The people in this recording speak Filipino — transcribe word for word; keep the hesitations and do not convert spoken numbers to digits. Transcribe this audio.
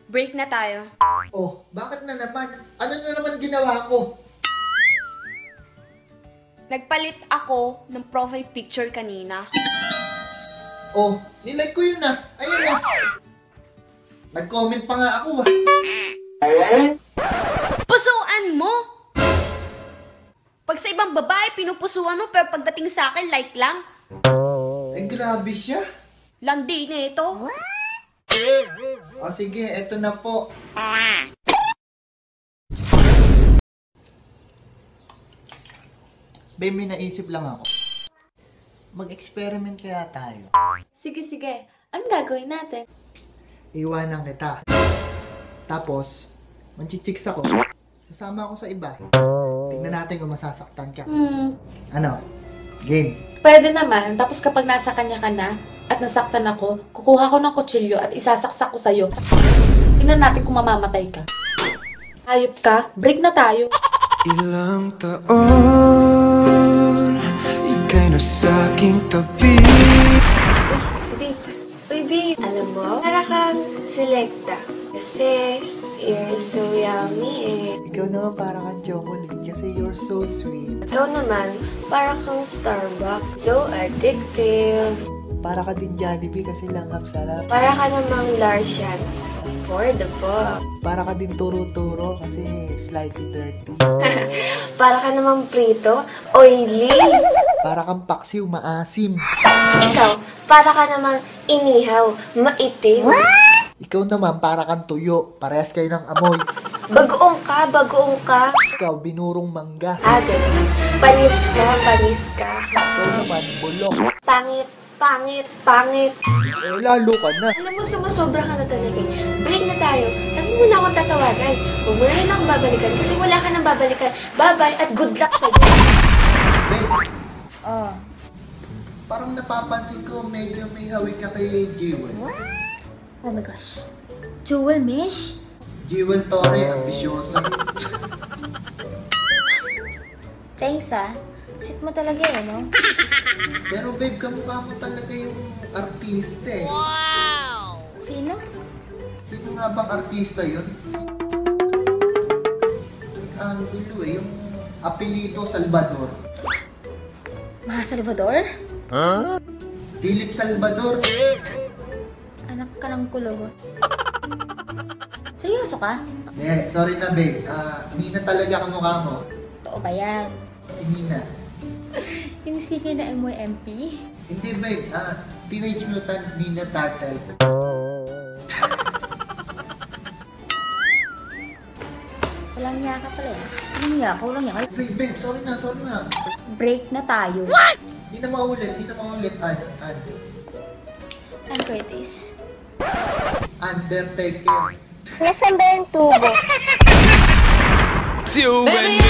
Break na tayo. Oh, bakit na naman? Ano na naman ginawa ko? Nagpalit ako ng profile picture kanina. Oh, nilike ko yun na. Ayun na. Nag-comment pa nga ako ah. Pusuan mo! Pag sa ibang babae, pinupusuan mo, pero pagdating sa akin, like lang. Eh, grabe siya. Landi na ito. O sige, eto na po. Babe, may naisip lang ako. Mag-experiment kaya tayo. Sige, sige. Anong gagawin natin? Iwanan kita. Tapos, manchichicks ako. Sasama ako sa iba. Tignan natin kung masasaktan ka. Hmm, Ano? Game. pwede naman. Tapos kapag nasa kanya ka na at nasaktan ako, kukuha ko ng kutsilyo at isasaksak ko sa'yo. Tingnan natin kung mamamatay ka. Hayop ka, break na tayo. Ilang taon, ika'y nasa aking tabi. Uy, Uy, babe, alam mo, para kang selecta. Kasi, you're so yummy eh. Ikaw naman para kang chocolate kasi you're so sweet. Ikaw naman, para kang Starbucks. So addictive. Para ka din Jollibee kasi langhap sarap. Para ka namang Larshans. Affordable. Para ka din turo-turo kasi slightly dirty. Para ka namang prito. Oily. Para kang paksiw, maasim. Ikaw, para ka namang inihaw. Maitim. Ikaw naman para kang tuyo, parehas kayo ng amoy. Bagoong ka, bagoong ka. Ikaw binurong mangga. Ah, ganun. Panis ka, panis ka. Ikaw naman bulok. Pangit, pangit, pangit. Eh, lalo ka na. Alam mo, sumusobra ka na talaga eh. Break na tayo. Sabi mo na akong tatawagan. Huwag mo na rin akong babalikan kasi wala ka nang babalikan. Bye-bye at good luck sa'yo. Babe, Oh. parang napapansin ko medyo may hawig ka kay Jewel. Oh my gosh. Jewel Mish? Jewel Torre, ambisyosa. Thanks ah. Sweet mo talaga eh, no? Pero babe, kamukha mo talaga yung artista eh. Sino? Sino nga bang artista yun? Ang gulo eh, yung apelyido Salvador. Mga Salvador? Philip Salvador. Anak ka ng kulo. Seryoso ka? Eh, sorry na babe. Ah, Nina talaga kamukha mo. Totoo ba yan? Si Nina. Yung sige na M Y M P? Hindi babe, ah, Teenage Mutant Ninja Turtle. Walang niya ka pala eh. Walang niya ka, walang niya ka. Babe, babe, sorry na, sorry na. Break na tayo. Hindi na maulit, hindi na maulit. An, an. And Curtis. Undertaker. Nasaan ba yung tubo? Baby,